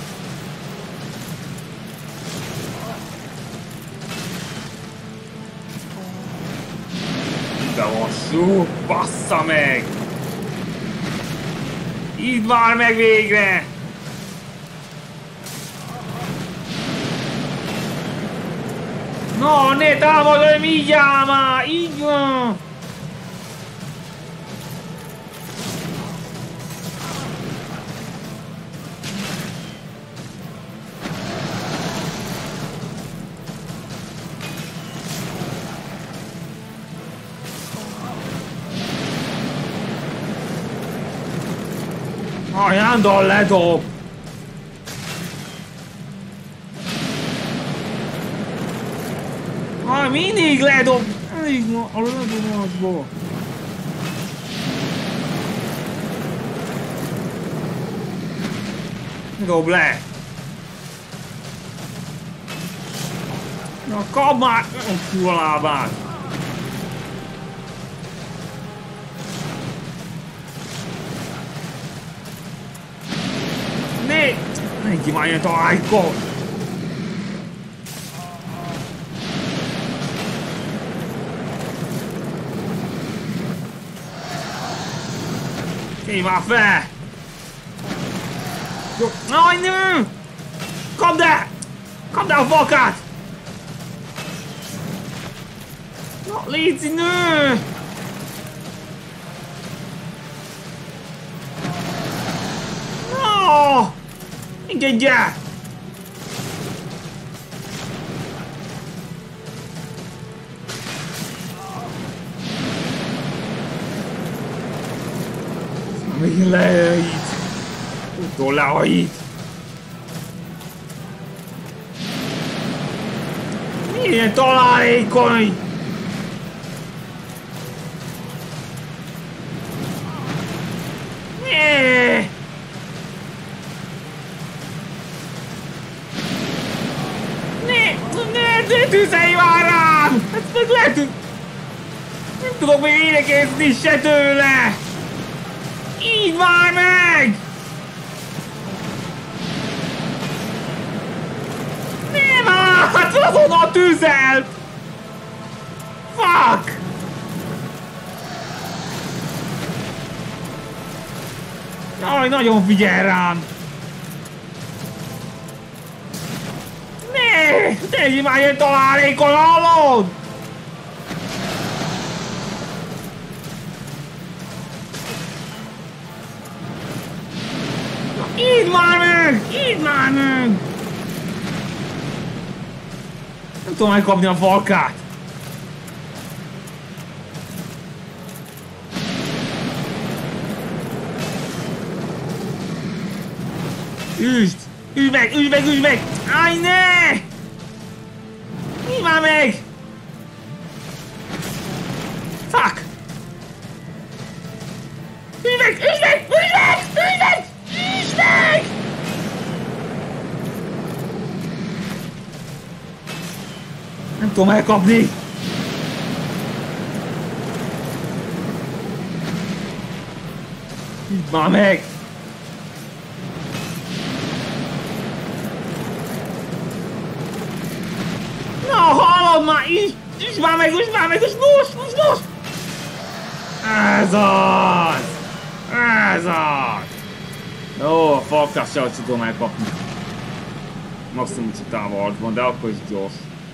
[SPEAKER 1] De lassú, bassza meg! Így vár meg végre! No, ne távolodj, így áll már! Így van! Ajánddal ledob! Mindig ledob! Mindig a ledobásból! Dob le! Na kapd már! Fú a lábát! Ne kívánja találkod! Kéj már fel! Jó, aj nő! Kapd el! Kapd el a fakát! Na, léci nő! No! Engedje! Még lehajít! Utól lehajít! Milyen találékony! Ne tűzelj már rám! Ezt meg lehet, hogy nem tudok még énekezni se tőle! Így vár meg! Nem hát azonnal tűzelt! Fuck! Jaj, nagyon figyel rám! Ne legyél már ilyen találékon, hallod? Így már meg! Így már meg! Nem tudom megkapni a falkát! Üsd! Üsd meg! Üsd meg! Üsd meg! Áj, ne! Így már meg! Fuck! Üsd meg! Üsd meg! Üsd meg! Üsd meg! Üsd meg! Nem tudom elkapni! Üsd már meg! Na, hallod már! Üsd már meg! Üsd már meg! És most! Ez az! Ez az! Jó, a falkát se tudom elkapni. Maximum csak távolban, de akkor is gyors.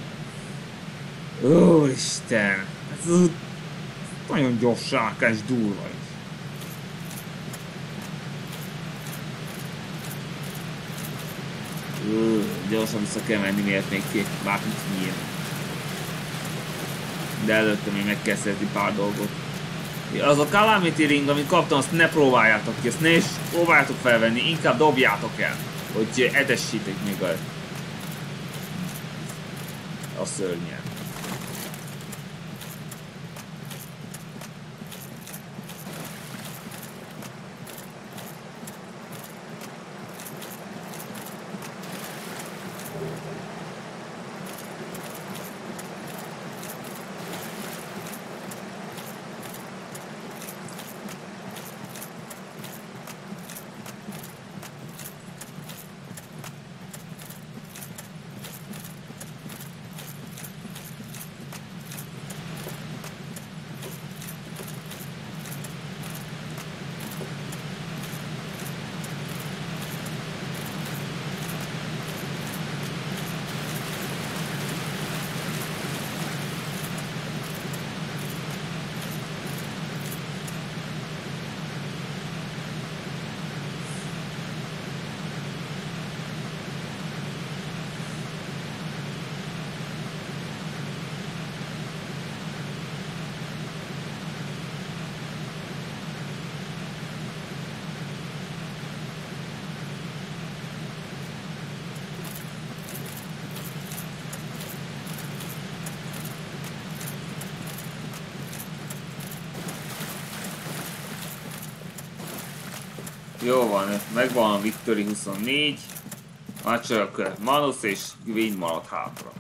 [SPEAKER 1] Úristen! Ez nagyon gyors sárka és durva is. Gyorsan vissza kell menni, miért még bármit nyíl. De előtte még meg kell szerzni pár dolgot. Az a Calamity Ring, amit kaptam, azt ne próbáljátok ki, azt ne is próbáljátok felvenni, inkább dobjátok el, hogy etessétek még a szörnyet. Jó van, megvan a Victory 24, már csak Manus és Gwyn maradt hátra.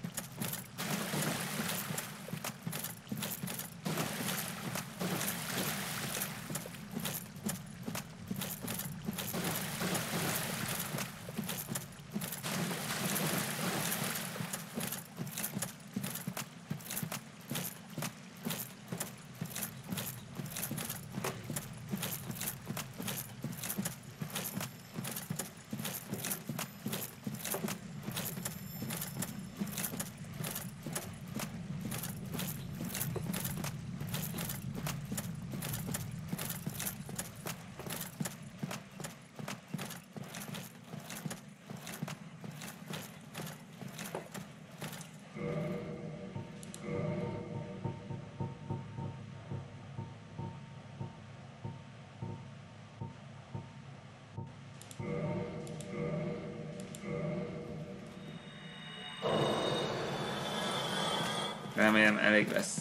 [SPEAKER 1] Remélem elég lesz.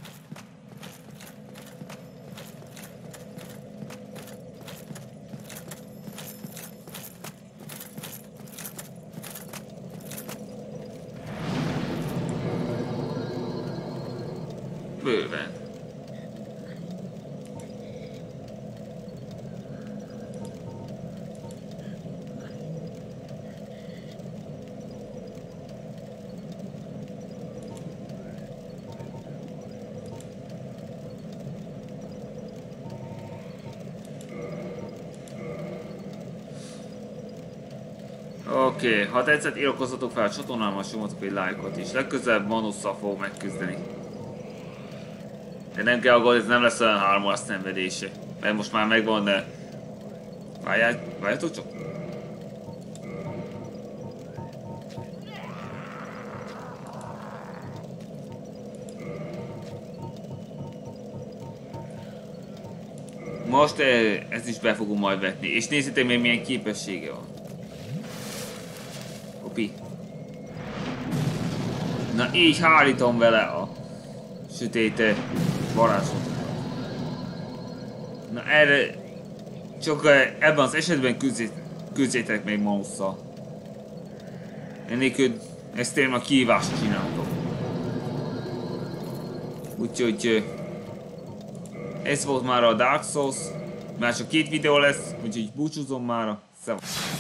[SPEAKER 1] Bőven. Oké, ha tetszett, iratkozzatok fel a csatornámmal, nyomatok egy lájkot is. Legközelebb Manusszal fogok megküzdeni. De nem kell aggódni, ez nem lesz olyan 3 óra szenvedése. Mert most már megvan, de... Várjátok csak? Most ezt is be fogom majd vetni. És nézzétek még milyen képessége van. Opi. Na így hárítom vele a sötét varázslatot. Na erre csak ebben az esetben küzdjétek még Manusszal. Ennélkül ezt én a kihívást csináltok. Úgyhogy ez volt már a Dark Souls. Már csak 2 videó lesz, úgyhogy búcsúzom mára. Szevasz!